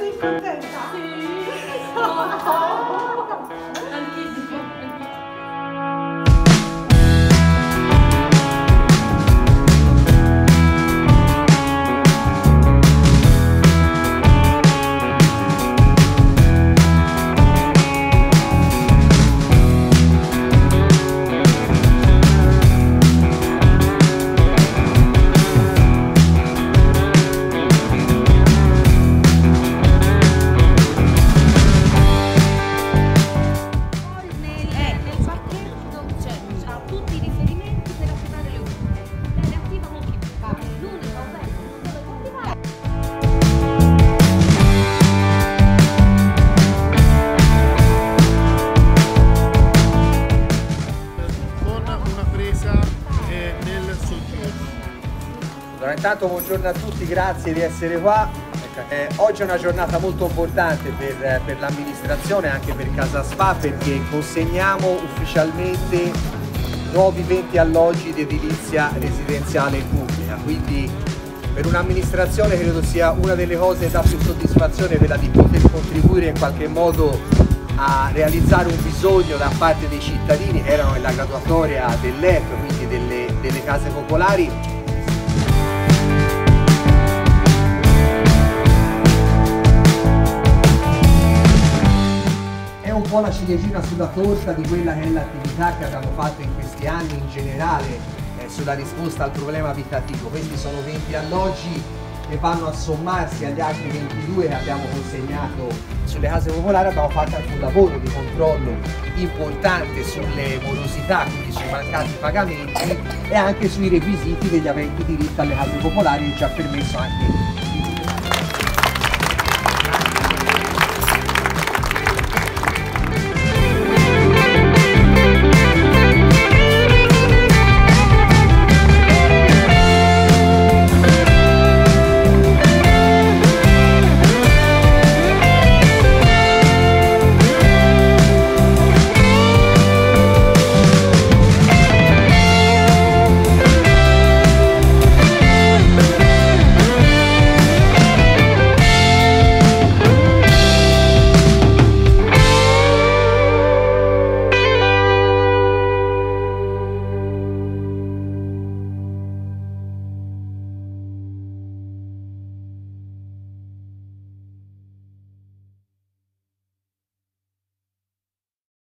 Sei contenta? Sì! Tantissimo! Tutti i riferimenti per attivare le uscite. Le attiva moltiplicare. L'unica offerta non deve attivare. Con una presa nel soggiorno. Allora, intanto buongiorno a tutti, grazie di essere qua. Oggi è una giornata molto importante per l'amministrazione, anche per Casa Spa, perché consegniamo ufficialmente nuovi 20 alloggi di edilizia residenziale pubblica, quindi per un'amministrazione credo sia una delle cose da più soddisfazione quella di poter contribuire in qualche modo a realizzare un bisogno da parte dei cittadini che erano nella graduatoria dell'EP, quindi delle case popolari. È un po' la ciliegina sulla torta di quella che è l'attività che abbiamo fatto in questi anni in generale sulla risposta al problema abitativo. Questi sono 20 alloggi che vanno a sommarsi agli altri 22 che abbiamo consegnato sulle case popolari. Abbiamo fatto anche un lavoro di controllo importante sulle morosità, quindi sui mancati pagamenti e anche sui requisiti degli aventi diritto alle case popolari, che ci ha permesso anche